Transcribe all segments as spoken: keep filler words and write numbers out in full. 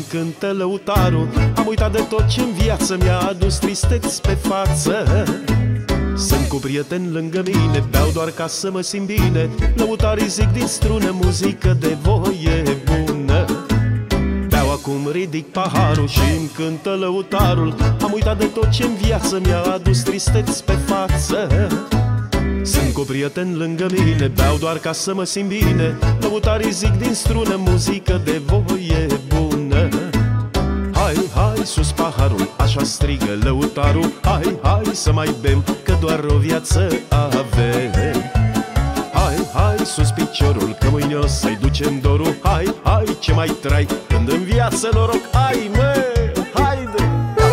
și-mi cântă lăutarul. Am uitat de tot ce-n viață mi-a adus tristeți pe față. Sunt cu prieteni lângă mine, beau doar ca să mă simt bine. Lăutarii zic din strună, muzică de voie bună. Beau acum, ridic paharul și-mi cântă lăutarul. Am uitat de tot ce-n viață mi-a adus tristeți pe față. Sunt cu prieteni lângă mine, beau doar ca să mă simt bine. Lăutarii zic din strună, muzică de voie bună. Hai, hai, sus paharul, așa strigă lăutarul. Hai, hai să mai bem, că doar o viață avem. Hai, hai, sus piciorul, că mâine o să-i ducem dorul. Hai, hai, ce mai trai, când în viață noroc ai, mă, haide!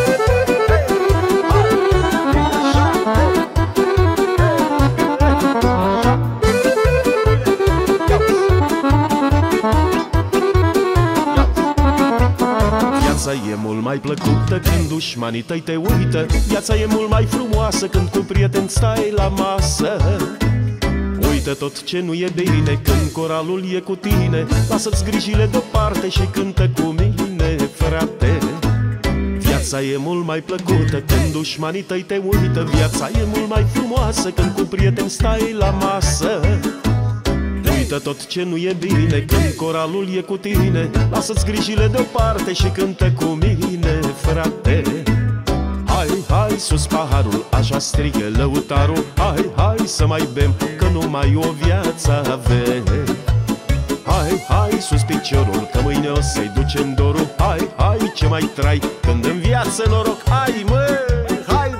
Viața e mult mai plăcută când dușmanii tăi te uită. Viața e mult mai frumoasă când cu prieteni stai la masă. Uită tot ce nu e bine când coralul e cu tine. Lasă-ți grijile deoparte și cântă cu mine, frate. Viața e mult mai plăcută când dușmanii tăi te uită. Viața e mult mai frumoasă când cu prieteni stai la masă. Uită tot ce nu e bine când coralul e cu tine. Lasă-ți grijile deoparte și cântă cu mine, frate. Hai, hai, sus paharul, așa strigă lăutarul. Hai, hai să mai bem, că numai o viață avem. Hai, hai, sus piciorul, că mâine o să-i ducem dorul. Hai, hai, ce mai trai, când în viață noroc ai, mă, haide!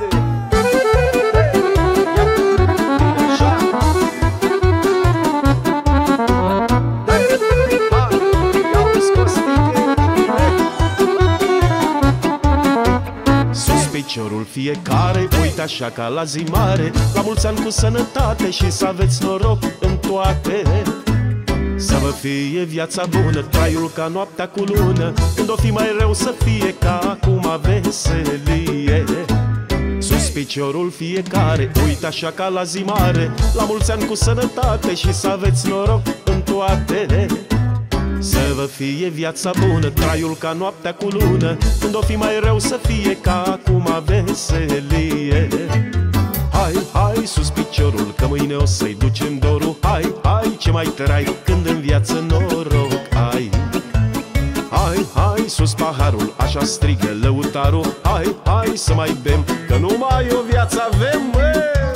Piciorul fiecare, uite așa ca la zi mare. La mulți ani cu sănătate și să aveți noroc în toate. Să vă fie viața bună, traiul ca noaptea cu lună. Când o fi mai rău să fie ca acum veselie. Sus piciorul fiecare, uite așa ca la zi mare. La mulți ani cu sănătate și să aveți noroc în toate. Să vă fie viața bună, traiul ca noaptea cu lună. Când o fi mai rău să fie ca acum veselie. Hai, hai, sus piciorul, că mâine o să-i ducem dorul. Hai, hai, ce mai trai, când în viață noroc ai. Hai, hai, sus paharul, așa strigă lăutarul. Hai, hai să mai bem, că numai o viață avem, mă!